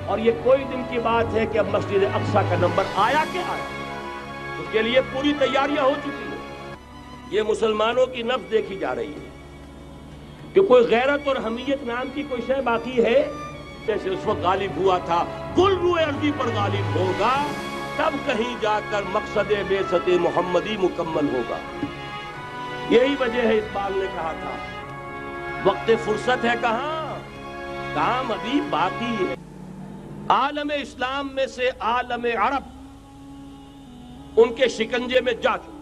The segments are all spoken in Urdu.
اور یہ کوئی دن کی بات ہے کہ اب مسجد اقصی کا نمبر آیا کہ آیا، اس کے لیے پوری تیاریاں ہو چکی ہیں۔ یہ مسلمانوں کی نفس دیکھی جا رہی ہے کہ کوئی غیرت اور حمیت نام کی کوئی شے باقی ہے، جیسے اس وقت غالب ہوا تھا کل روئے ارضی پر غالب ہوگا، تب کہیں جا کر مقصد بعثت محمدی مکمل ہوگا۔ یہی وجہ ہے اقبال نے کہا تھا وقت فرصت ہے کہاں، کام ابھی باقی ہے۔ عالم اسلام میں سے عالم عرب ان کے شکنجے میں جا چکا،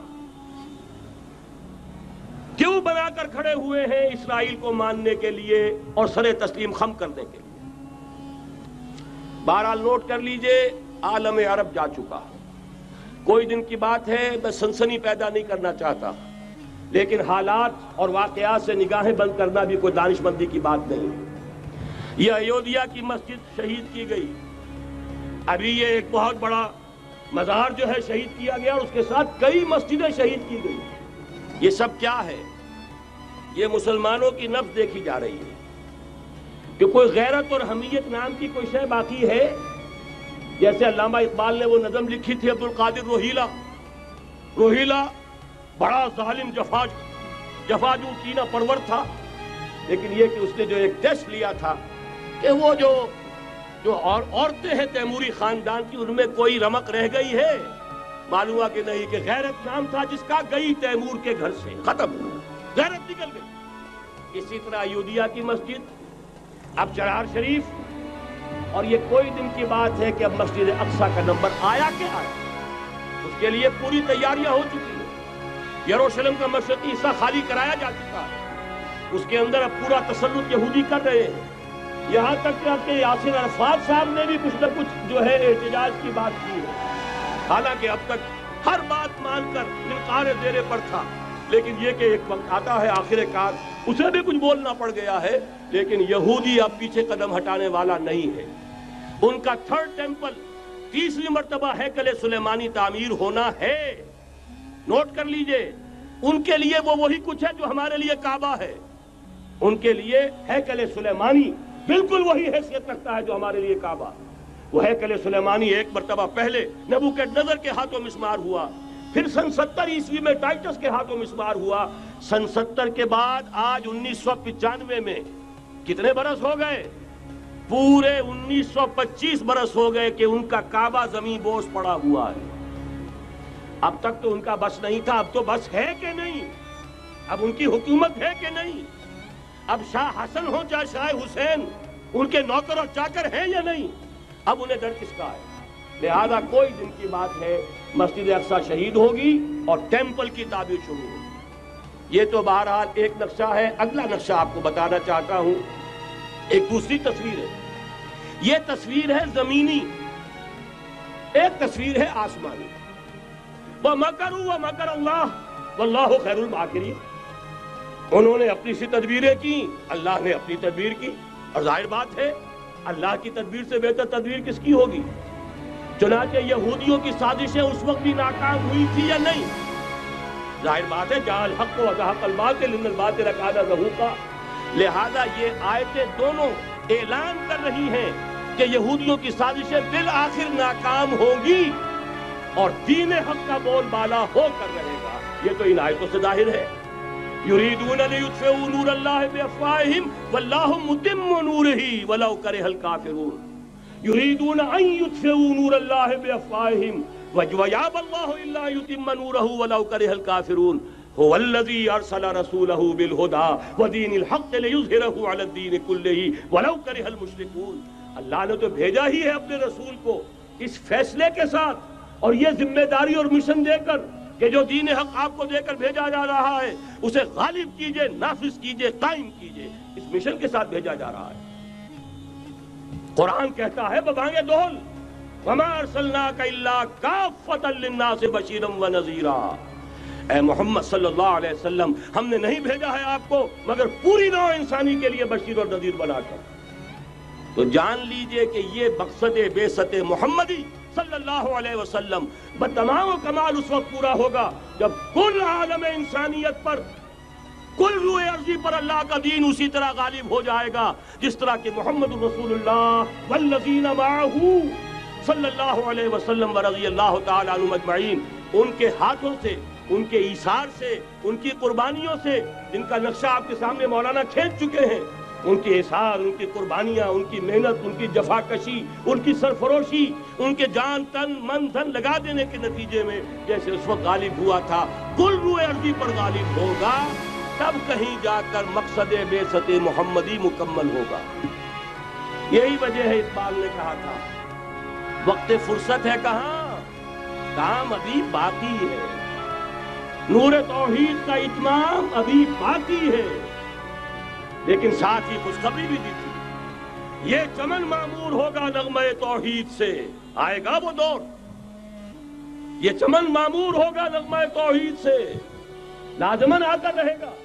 کیوں بنا کر کھڑے ہوئے ہیں اسرائیل کو ماننے کے لیے اور سر تسلیم خم کرنے کے لیے۔ بہرحال نوٹ کر لیجئے، عالم عرب جا چکا، کوئی دن کی بات ہے، میں سنسنی پیدا نہیں کرنا چاہتا، لیکن حالات اور واقعات سے نگاہیں بند کرنا بھی کوئی دانش مندی کی بات نہیں۔ یہ ایودھیا کی مسجد شہید کی گئی، ابھی یہ ایک بہت بڑا مزار جو ہے شہید کیا گیا، اور اس کے ساتھ کئی مسجدیں شہید کی گئی۔ یہ سب کیا ہے؟ یہ مسلمانوں کی نفس دیکھی جا رہی ہے کہ کوئی غیرت اور حمیت نام کی کوئی شے باقی ہے، جیسے علامہ اقبال نے وہ نظم لکھی تھی عبدالقادر روہیلا بڑا ظالم جفاجو کینہ پرور تھا، لیکن یہ کہ اس نے جو ایک ٹیسٹ لیا تھا کہ وہ جو عورتیں ہیں تیموری خاندان کی، ان میں کوئی رمق رہ گئی ہے، معلوم ہوا کہ نہیں، کہ غیرت نام تھا جس کا گئی تیمور کے گھر سے، ختم، غیرت نکل گئی۔ اسی طرح ایودھیا کی مسجد، اب چرار شریف، اور یہ کوئی دن کی بات ہے کہ اب مسجد اقصی کا نمبر آیا کہ آیا، اس کے لیے پوری تیاریاں ہو چکی ہیں۔ یروشلم کا مشرقی حصہ خالی کرایا جا چکا ہے، اس کے اندر اب پورا تسلط یہودی کر رہے ہیں، یہاں تک کہ یاسر عرفات صاحب نے بھی کچھ نہ کچھ جو ہے احتجاج کی بات کی ہے، حالانکہ اب تک ہر بات مان کر منقار زیرے پر تھا، لیکن یہ کہ ایک وقت آتا ہے آخر کار اسے بھی کچھ بولنا پڑ گیا ہے، لیکن یہودی اب پیچھے قدم ہٹانے والا نہیں ہے۔ ان کا تھرڈ ٹیمپل، تیسری مرتبہ ہیکل سلیمانی تعمیر ہونا ہے۔ نوٹ کر لیجئے، ان کے لیے وہ وہی کچھ ہے جو ہمارے لیے کعبہ ہے، ان کے لیے ہیکل سلیمانی بالکل وہی حیثیت رکھتا ہے جو ہمارے لیے کعبہ۔ وہ ہیکل سلیمانی ایک مرتبہ پہلے نبوکدنضر کے ہاتھوں مسمار ہوا، پھر سن 70 عیسوی میں ٹائٹس کے ہاتھوں مسمار ہوا، سن 70 کے بعد آج 1995 میں کتنے برس ہو گئے؟ پورے 1925 برس ہو گئے کہ ان کا کعبہ زمین بوس پڑا ہوا ہے۔ اب تک تو ان کا بس نہیں تھا، اب تو بس ہے کہ نہیں؟ اب ان کی حکومت ہے کہ نہیں؟ اب شاہ حسن ہو چاہے شاہ حسین، ان کے نوکر اور چاکر ہیں یا نہیں؟ اب انہیں ڈر کس کا ہے؟ لہذا کوئی دن کی بات ہے، مسجد اقصی شہید ہوگی اور ٹیمپل کی تعمیر شروع ہوگی۔ یہ تو بہرحال ایک نقشہ ہے۔ اگلا نقشہ آپ کو بتانا چاہتا ہوں، ایک دوسری تصویر ہے۔ یہ تصویر ہے زمینی، ایک تصویر ہے آسمانی۔ وَمَكَرُوا وَمَكَرَ اللَّهُ وَاللَّهُ خَيْرُ الْمَاكِرِينَ۔ انہوں نے اپنی سی تدبیریں کی، اللہ نے اپنی تدبیر کی، اور ظاہر بات ہے اللہ کی تدبیر سے بہتر تدبیر کس کی ہوگی؟ چنانچہ یہودیوں کی سازشیں اس وقت بھی ناکام ہوئی تھی یا نہیں؟ ظاہر بات ہے جَاءَ الْحَقُّ وَزَهَقَ الْبَاطِلُ إِنَّ الْبَاطِلَ كَانَ زَهُوقًا۔ لہذا یہ آیتیں دونوں اعلان کر رہی ہیں کہ یہودیوں کی سازشیں بالآخر ناکام ہوں گی اور دین حق کا بول بالا ہو کر رہے گا۔ یہ تو ان آیتوں سے ظاہر ہے۔ یریدون لیطفئوا نور اللہ بافواہہم واللہ متم نورہ ولو کرہ الکافرون۔ یریدون ان یطفئوا نور اللہ بافواہہم ویابى اللہ الا یتم نورہ ولو کرہ الکافرون۔ هو الذی ارسل رسولہ بالہدی ودین الحق لیظہرہ علی الدین کلہ ولو کرہ المشرکون۔ اللہ نے تو بھیجا ہی ہے اپنے رسول کو اس فیصلے کے ساتھ اور یہ ذمہ داری اور مشن دے کر کہ جو دین حق آپ کو دے کر بھیجا جا رہا ہے اسے غالب کیجئے، نافذ کیجئے، قائم کیجئے، اس مشن کے ساتھ بھیجا جا رہا ہے۔ قرآن کہتا ہے ببانگ دہل وما ارسلناک الا کافۃ للناس بشیرا ونذیرا۔ اے محمد صلی اللہ علیہ وسلم، ہم نے نہیں بھیجا ہے آپ کو مگر پوری نوع انسانی کے لیے بشیر اور نذیر بنا کر۔ تو جان لیجئے کہ یہ مقصد بعثت محمدی صلی اللہ علیہ وسلم بتمام و کمال اس وقت پورا ہوگا جب کل عالم انسانیت پر کل روئے عرضی پر اللہ کا دین اسی طرح غالب ہو جائے گا جس طرح کہ محمد رسول اللہ والذین معہ صلی اللہ علیہ وسلم ورضی اللہ تعالی عنہم اجمعین، ان کے ہاتھوں سے، ان کے ایثار سے، ان کی قربانیوں سے، جن کا نقشہ آپ کے سامنے مولانا کھینچ چکے ہیں، ان کے احسان، ان کی قربانیاں، ان کی محنت، ان کی جفا کشی، ان کی سرفروشی، ان کے جان تن من دھن لگا دینے کے نتیجے میں جیسے اس وقت غالب ہوا تھا، کل روئے عرضی پر غالب ہوگا، تب کہیں جا کر مقصد بعثت محمدی مکمل ہوگا۔ یہی وجہ ہے اقبال نے کہا تھا وقت فرصت ہے کہاں، کام ابھی باقی ہے، نور توحید کا اتمام ابھی باقی ہے۔ لیکن ساتھ ہی خوشخبری بھی دی تھی، یہ چمن معمور ہوگا نغمہ توحید سے، آئے گا وہ دور، یہ چمن معمور ہوگا نغمہ توحید سے، لازماً آتا رہے گا۔